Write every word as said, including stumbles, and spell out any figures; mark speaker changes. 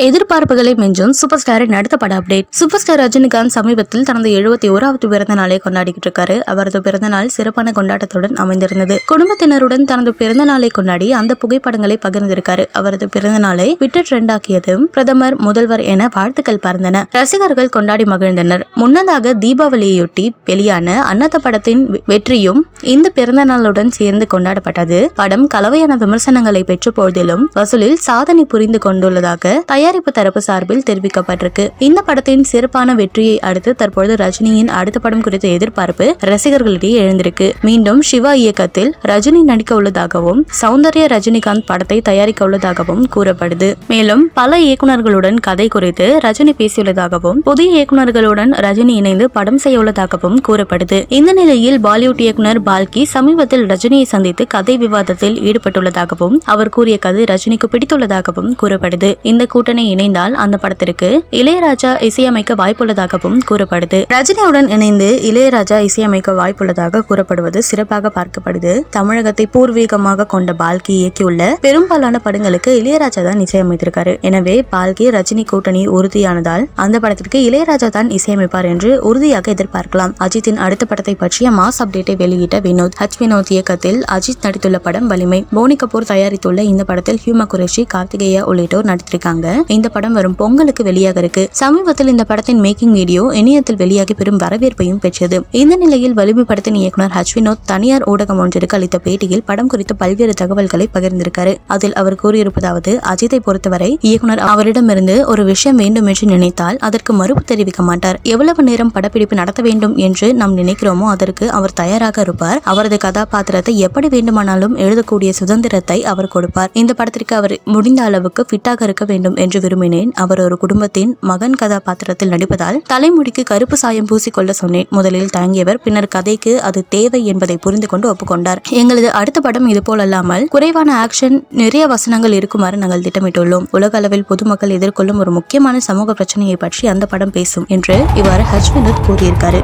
Speaker 1: எதிர்பார்ப்புகளை மிஞ்சும் சூப்பர் ஸ்டாரின் அடுத்த பட அப்டேட். சூப்பர் ஸ்டார் ரஜினிகாந்த் சமீபத்தில் தனது எழுபத்தி ஓராவது பிறந்த நாளை கொண்டாடிக்கிட்டு இருக்காரு. அவரது பிறந்த நாள் சிறப்பான கொண்டாட்டத்துடன் அமைந்திருந்தது. குடும்பத்தினருடன் தனது பிறந்த நாளை கொண்டாடி அந்த புகைப்படங்களை பகிர்ந்திருக்காரு. அவரது பிறந்த நாளை ட்விட்டர் ட்ரெண்ட் ஆக்கியதும் பிரதமர், முதல்வர் என வாழ்த்துக்கள் பறந்தன. ரசிகர்கள் கொண்டாடி மகிழ்ந்தனர். முன்னதாக தீபாவளியொட்டி வெளியான அன்னத படத்தின் வெற்றியும் இந்த பிறந்த நாளுடன் சேர்ந்து கொண்டாடப்பட்டது. படம் கலவையான விமர்சனங்களை பெற்ற போதிலும் வசூலில் சாதனை புரிந்து கொண்டுள்ளதாக தயாரிப்பு தரப்பு சார்பில் தெரிவிக்கப்பட்டிருக்கு. இந்த படத்தின் சிறப்பான வெற்றியை அடுத்து தற்பொழுது ரஜினியின் அடுத்த படம் குறித்த எதிர்பார்ப்பு ரசிகர்களிடையே எழுந்திருக்கு. மீண்டும் சிவா இயக்கத்தில் ரஜினி நடிக்க உள்ளதாகவும் சௌந்தர்ய ரஜினிகாந்த் படத்தை தயாரிக்க உள்ளதாகவும் கூறப்படுது. மேலும் பல இயக்குநர்களுடன் கதை குறித்து ரஜினி பேசியுள்ளதாகவும் புதிய இயக்குநர்களுடன் ரஜினி இணைந்து படம் செய்ய உள்ளதாகவும் கூறப்படுது. இந்த நிலையில் பாலிவுட் இயக்குனர் பால்கி சமீபத்தில் ரஜினியை சந்தித்து கதை விவாதத்தில் ஈடுபட்டுள்ளதாகவும் அவர் கூறிய கதை ரஜினிக்கு பிடித்துள்ளதாகவும் கூறப்படுது. இந்த கூட்டணி இணைந்தால் அந்த படத்திற்கு இளையராஜா இசையமைக்க வாய்ப்புள்ளதாகவும் கூறப்படுது. ரஜினியுடன் இணைந்து இளையராஜா இசையமைக்க வாய்ப்புள்ளதாக கூறப்படுவது சிறப்பாக பார்க்கப்படுது. தமிழகத்தை பூர்வீகமாக கொண்ட பால்கி இயக்கியுள்ள பெரும்பாலான படங்களுக்கு இளையராஜா தான் இசையமைத்திருக்காரு. எனவே பால்கி ரஜினி கூட்டணி உறுதியானதால் அந்த படத்திற்கு இளையராஜா தான் இசையமைப்பார் என்று உறுதியாக எதிர்பார்க்கலாம். அஜித்தின் அடுத்த படத்தை பற்றிய மாஸ் அப்டேட்டை வெளியிட்ட வினோத். ஹச் வினோத் இயக்கத்தில் அஜித் நடித்துள்ள படம் வலிமை. போனி கபூர் தயாரித்துள்ள இந்த படத்தில் ஹியூமா குரேஷி, கார்த்திகேயா உள்ளிட்டோர் நடித்திருக்காங்க. இந்த படம் வரும் பொங்கலுக்கு வெளியாக இருக்கு. சமீபத்தில் இந்த படத்தின் மேக்கிங் வீடியோ இணையத்தில் வெளியாகி பெரும் வரவேற்பையும் பெற்றது. இந்த நிலையில் வலிமை படத்தின் இயக்குனர் ஹச் வினோத் தனியார் ஊடகம் ஒன்றிற்கு அளித்த பேட்டியில் படம் குறித்து பல்வேறு தகவல்களை பகிர்ந்திருக்காரு. அதில் அவர் கூறியிருப்பதாவது, அஜித்தை பொறுத்தவரை இயக்குனர் அவரிடமிருந்து ஒரு விஷயம் வேண்டும் என்று நினைத்தால் அதற்கு மறுப்பு தெரிவிக்க மாட்டார். எவ்வளவு நேரம் படப்பிடிப்பு நடத்த வேண்டும் என்று நாம் நினைக்கிறோமோ அதற்கு அவர் தயாராக இருப்பார். அவரது கதாபாத்திரத்தை எப்படி வேண்டுமானாலும் எழுதக்கூடிய சுதந்திரத்தை அவர் கொடுப்பார். இந்த படத்திற்கு அவர் முடிந்த அளவுக்கு ஃபிட்டாக இருக்க வேண்டும் என்று விரும்பினேன். அவர் ஒரு குடும்பத்தின் மகன் கதாபாத்திரத்தில் நடிப்பதால் தலைமுடிக்கு கருப்பு சாயம் பூசிக்கொள்ள சொன்னேன். முதலில் தயங்கியவர் பின்னர் கதைக்கு அது தேவை என்பதை புரிந்து கொண்டு ஒப்புக்கொண்டார். எங்களது அடுத்த படம் இது போல் அல்லாமல் குறைவான ஆக்ஷன், நிறைய வசனங்கள் இருக்குமாறு நாங்கள் திட்டமிட்டுள்ளோம். உலக அளவில் பொதுமக்கள் எதிர்கொள்ளும் ஒரு முக்கியமான சமூக பிரச்சனையை பற்றி அந்த படம் பேசும் என்று இவ்வாறு ஹச் வினோத் கூறியிருக்காரு.